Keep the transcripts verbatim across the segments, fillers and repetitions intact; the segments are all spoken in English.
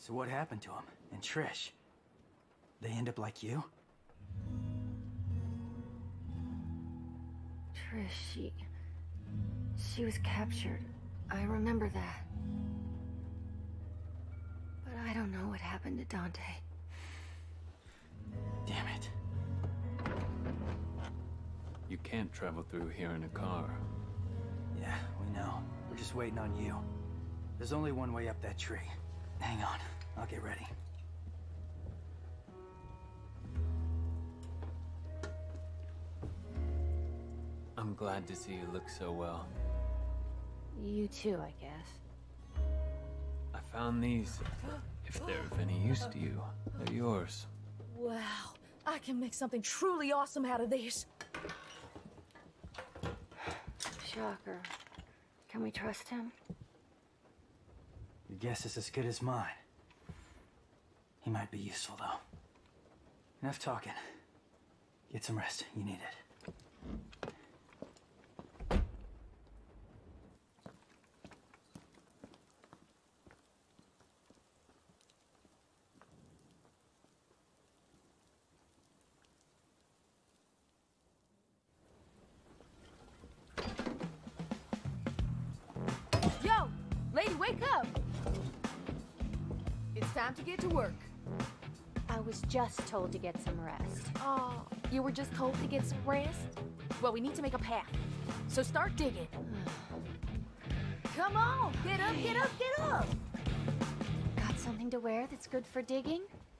So what happened to him? And Trish? They end up like you? Trish, she... She was captured. I remember that. But I don't know what happened to Dante. Damn it. You can't travel through here in a car. Yeah, we know. We're just waiting on you. There's only one way up that tree. Hang on, I'll get ready. I'm glad to see you look so well. You too, I guess. I found these. If they're of any use to you, they're yours. Wow, I can make something truly awesome out of these. Shocker. Can we trust him? Your guess is as good as mine. He might be useful, though. Enough talking. Get some rest. You need it. Yo! Lady, wake up! It's time to get to work. I was just told to get some rest. Oh, you were just told to get some rest? Well, we need to make a path. So start digging. Come on! Get up, get up, get up! Got something to wear that's good for digging?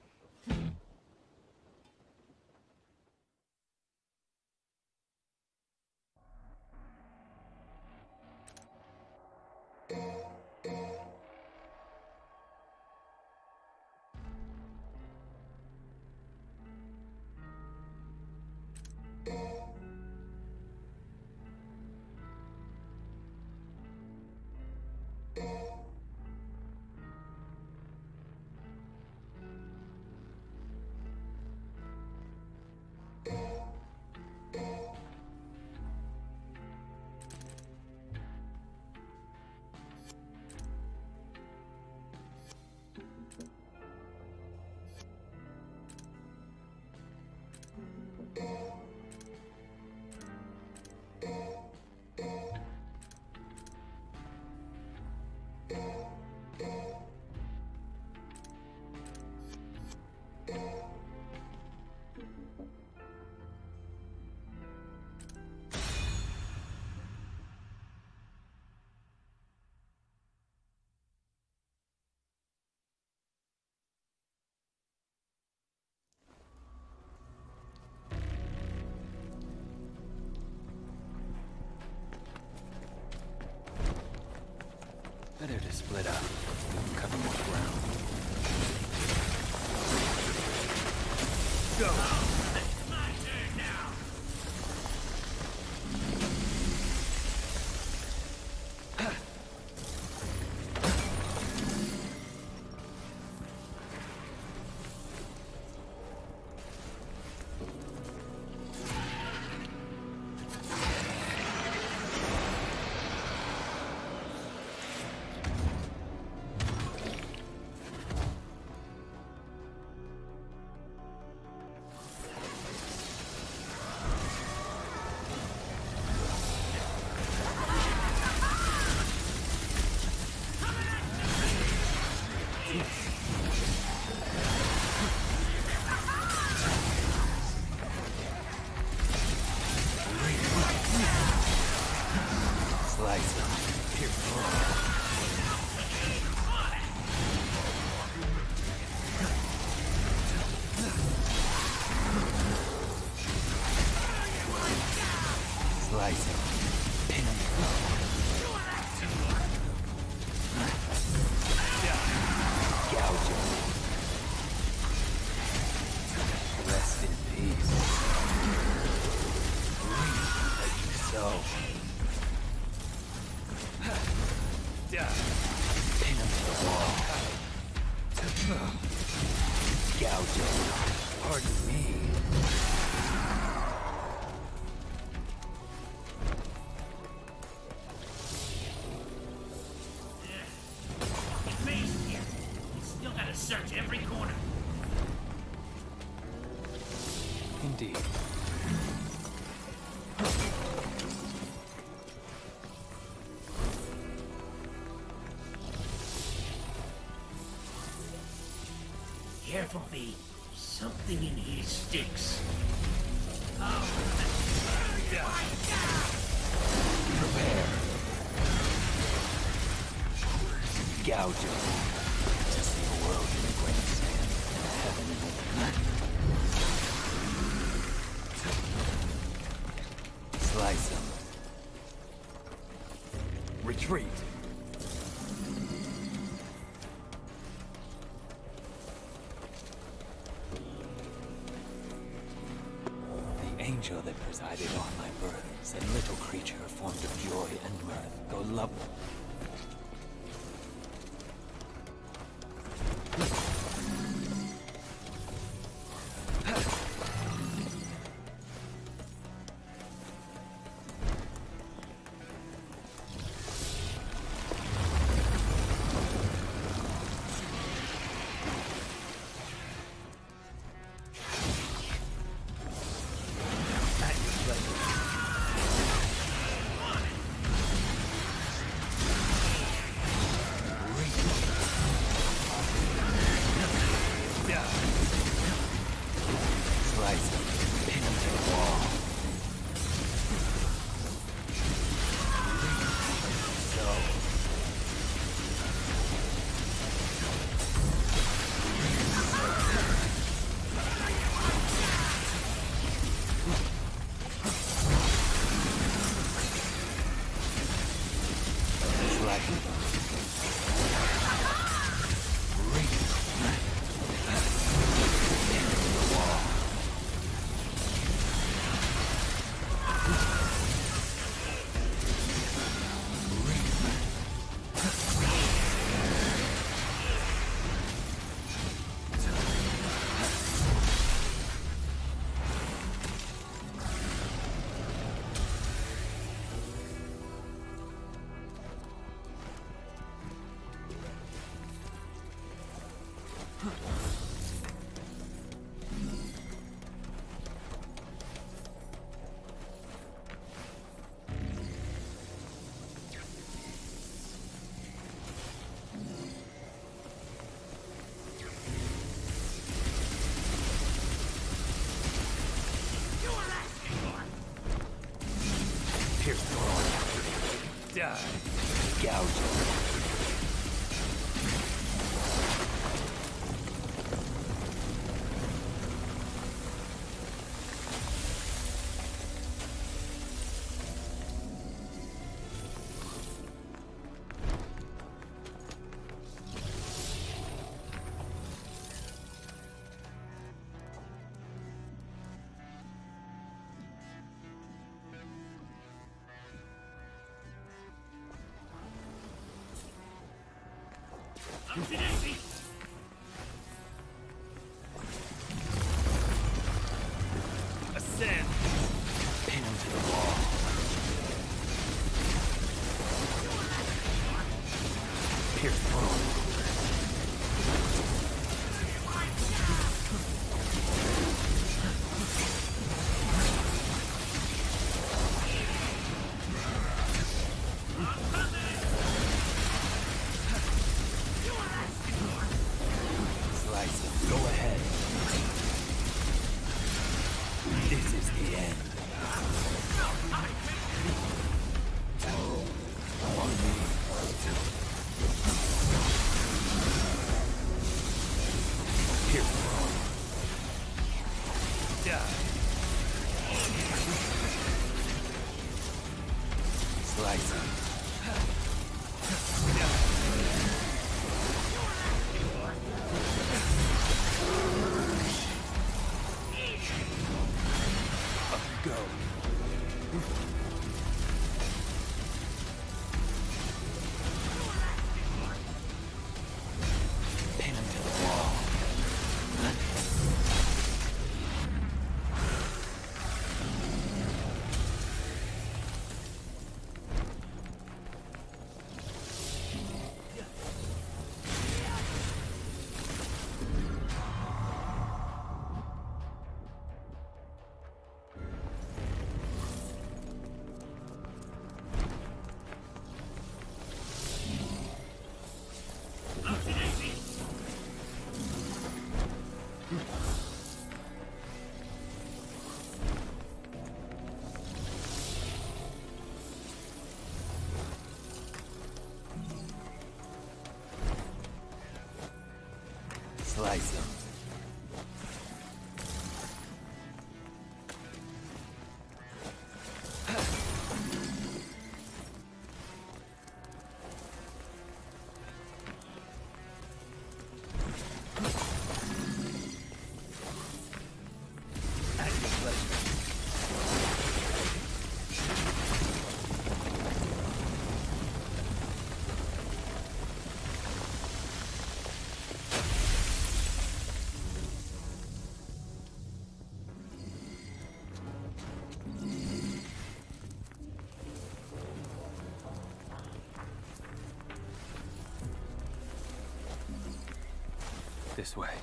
Better to split up. Cover more ground. Go! It's my turn now! every corner. Indeed. Careful, V. Something in here sticks. Prepare. Gouging. To see a world in quicksand. Heaven in Slice them. Retreat. The angel that presided on my birth said, little creature formed of joy and mirth, go love them. Die. Gouging. Ascend. Pin him to the wall. Pierce through. Go ahead. This is the end. On me. Here we go. Die. Slice him. Go. Pin him to the wall. Slice them. This way.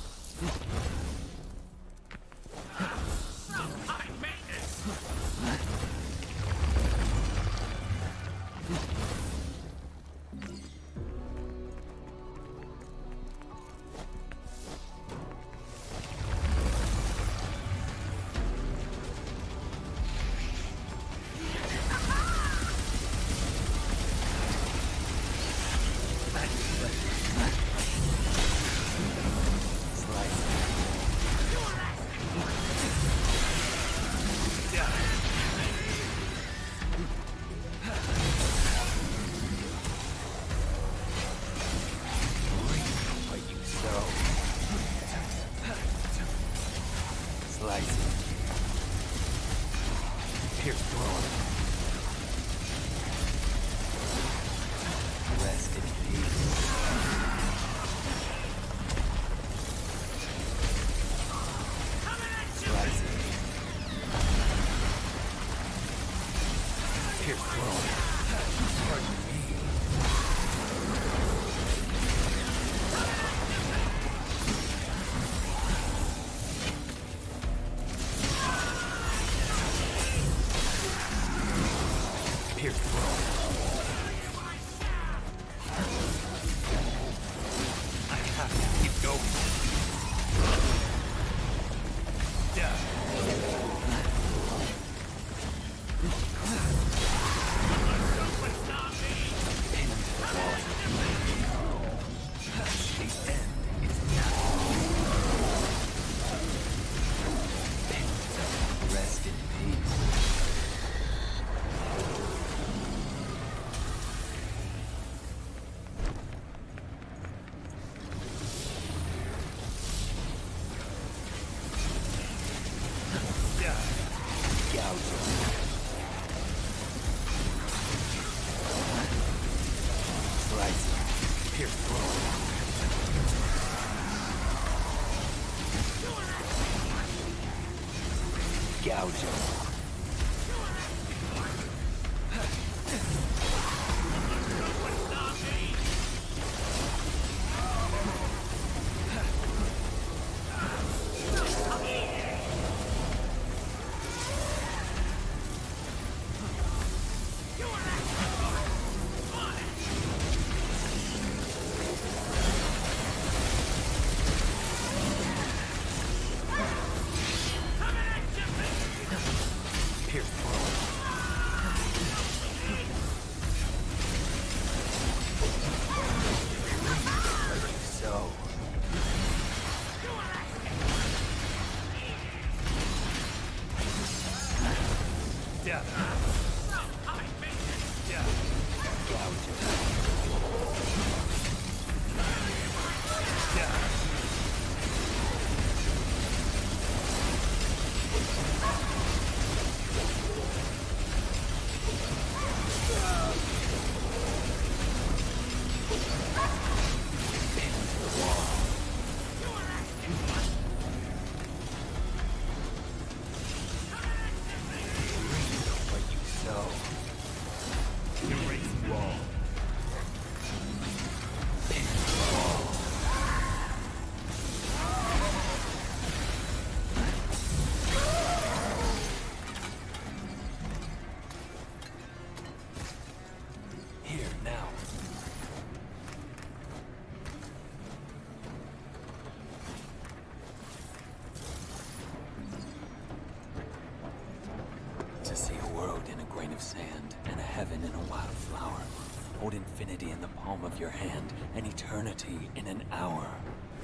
To see a world in a grain of sand, and a heaven in a wild flower. Hold infinity in the palm of your hand, and eternity in an hour.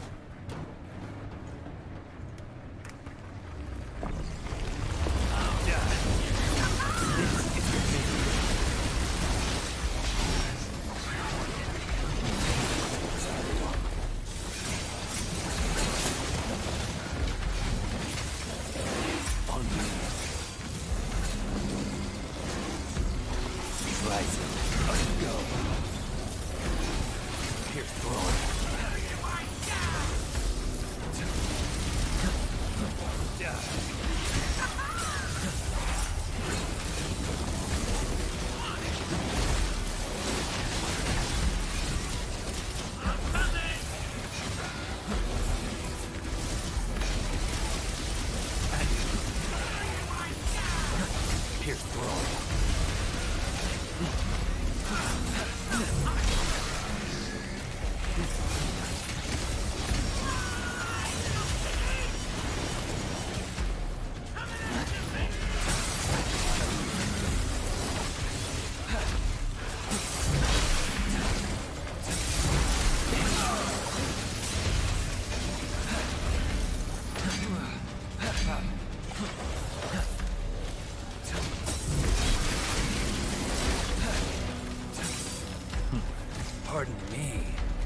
Pardon me.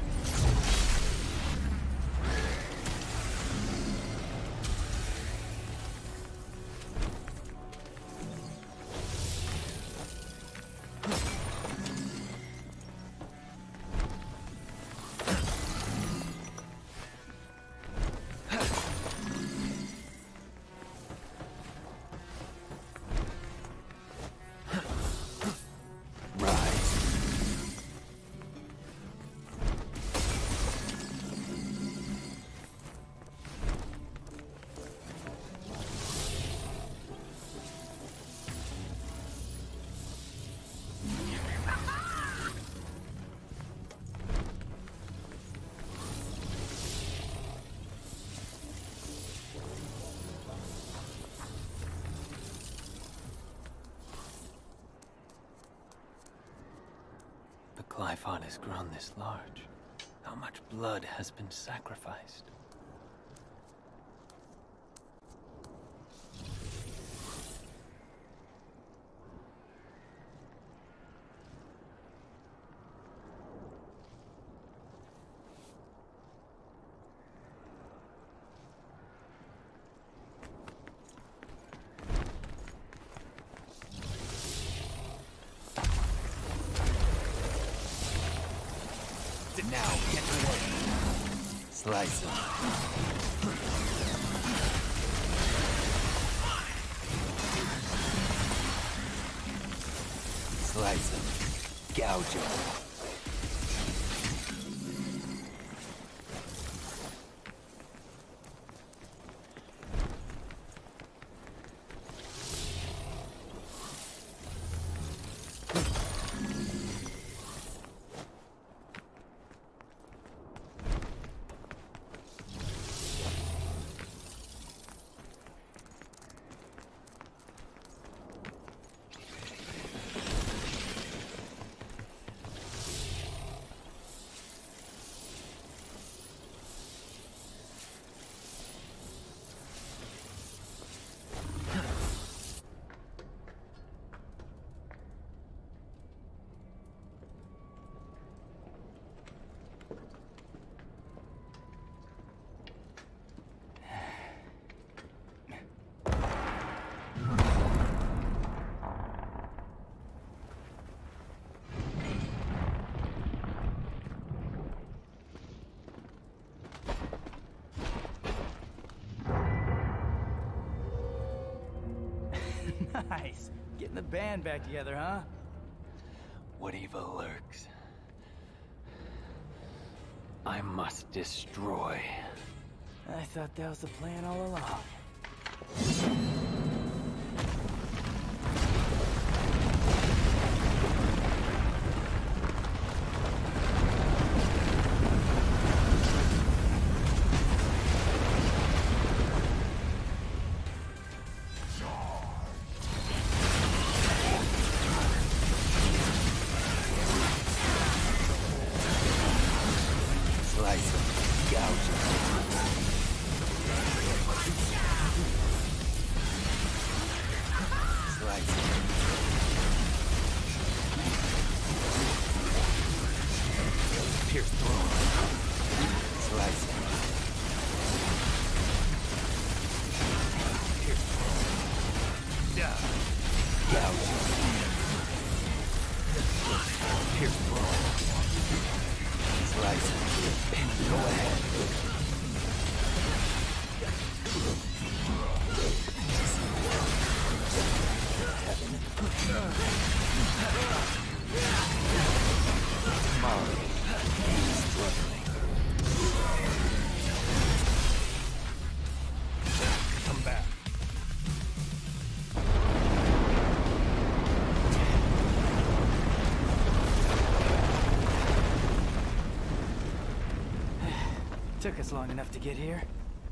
Glyphon has grown this large. How much blood has been sacrificed? Now, get to work. Slice him. Slice him. Gouge him. Nice. Getting the band back together, huh? What evil lurks? I must destroy. I thought that was the plan all along. Slice him. Gouge him. Here's blowing. He's rising. Penny, go ahead. Molly, he's struggling. Come back. Took us long enough to get here.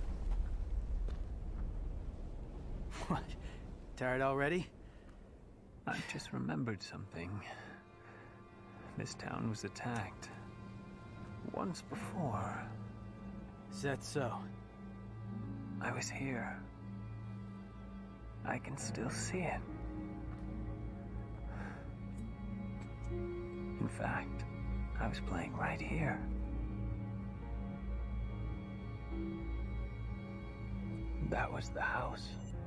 What? Tired already? I just remembered something. This town was attacked. Once before. Is that so? I was here. I can still see it. In fact, I was playing right here. That was the house.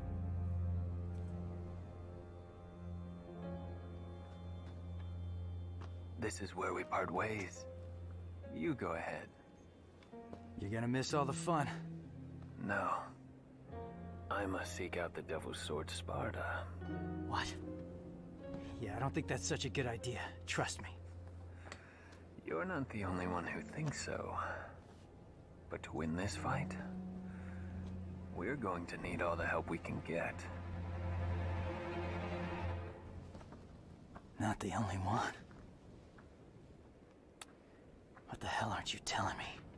This is where we part ways. You go ahead. You're gonna miss all the fun. No. I must seek out the Devil's Sword Sparda. What? Yeah, I don't think that's such a good idea. Trust me. You're not the only one who thinks so. But to win this fight, we're going to need all the help we can get. Not the only one. What the hell aren't you telling me?